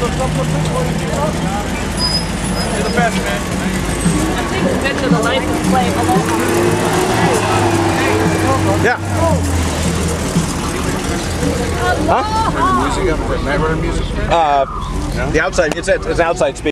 You're the best, man. I think Victor the nicest play along. Yeah. Aloha! The outside, it's outside speaker.